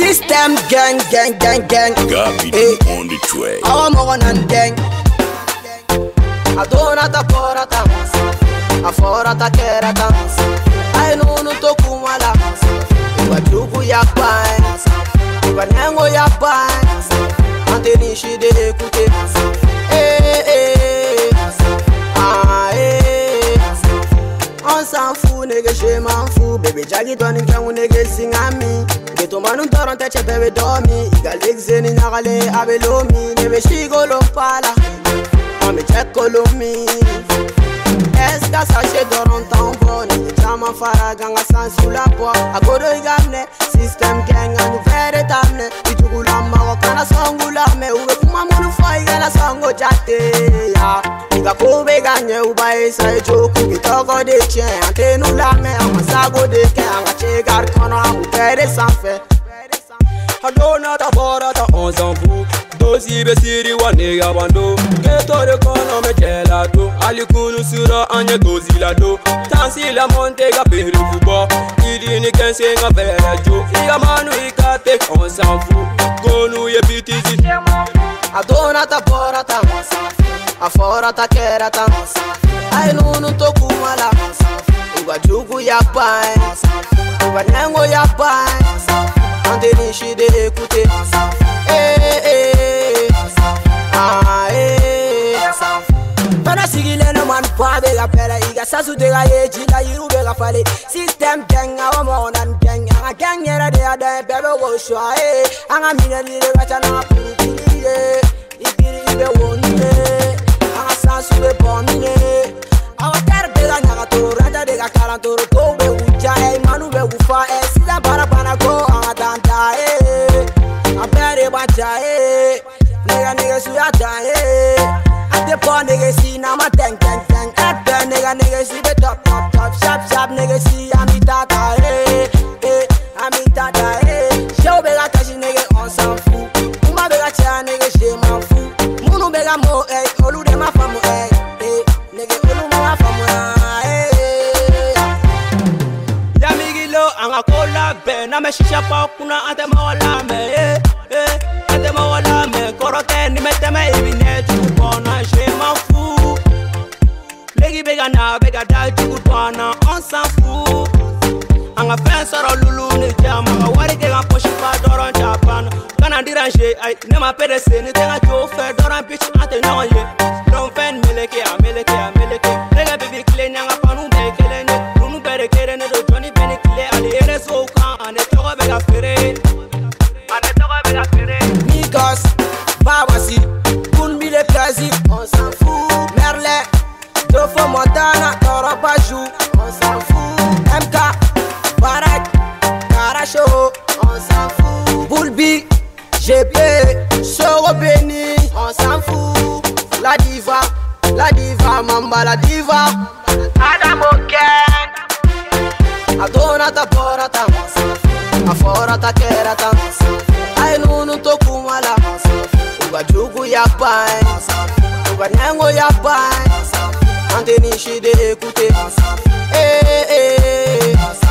System gang. Gabi Hey. on the track. I'm on and gang. I don't have to pour at a for at a care at I know no to kumala. What you go ya pine. What nango ya pine. Anteni she de écouter. On s'en fout, nigga, je m'en fous. Baby, Jaggy, toi, n'es qu'un nigga, sing à mi. Que ton man, on t'en tête, bébé, dormi. Igal, l'exeni, n'arale, abelomi. Nebe, chigolo, pala. On me check, colomi. Est-ce que ça, j'ai dormi, tampon. Chama, fara, ganga, sans sous la poire. A godo, igamne. System gang, a nous faire des tamne. Itugula, marokana, sangula. Mais où est-ce que ma moune foi, igala, sango, jate. Iga kobe ganye ubae sa ejoku bitoko de chien ante nou la me amasago de ke anga chegar kono amu pere sanfe Adona ta bora ta on s'en fout Dosi be siri wane ya bando Geto de kono me gelato Alikunu sura anye dosi la do Tansi la monte ga peri fubo Idi ni kense nga vera jo Iga manu ikate on s'en fout Gonu ye bitizi Adona ta bora ta afora ta kerata ai nunu to kumala uga jugu ya pai uga nango ya pai andeni shi de écouter Para sigile no man pa be ga pera iga sasu de ga yeji la yiru be ga fale system gang awa mo nan gang anga gang era de ada bebe wo shwa anga minali de ga chana puru ibiri be wonne Sube pomine awa terbe ga nyaga to raja de ga karantoro to be uja manu be ufa sida barabana go anga danta abere baja nega suya ta ate po nega si na ma teng ate nega si be top sharp nega si amitata amitata show be ga tashi nega on s'en fout uma be ga cha nega je m'en fous munu be ga mo olu de ma famu nigga olu ma famu ya migilo anga kola be na me shisha pa kuna ate ma wala me ate ma wala me korote ni mete me ibine tu bona je m'en fous legi be ga na be ga da tu bona on s'en fout anga fen soro lulu ni jama wari ke ga poshi pa doron japan kana diranje ai ne ma PDC ni tenga to fe doron bitch ate no ye don't fen meleke nega baby clean anga panu be kelene nunu bere kerene do Johnny Benny clear ali ere so kan ane togo be ga fere Migos Babasi kun bi le plaisir on s'en fout Merle Dofo Montana Toro Bajou on s'en fout MK Barak Karacho on s'en fout Bulbi GP Soro Beni on s'en fout La diva mamba la diva Adamo gang Adona ta porata afora ta kerata ai nunu to kumala uga jugu ya pai uga nango ya pai anteni shi de écouter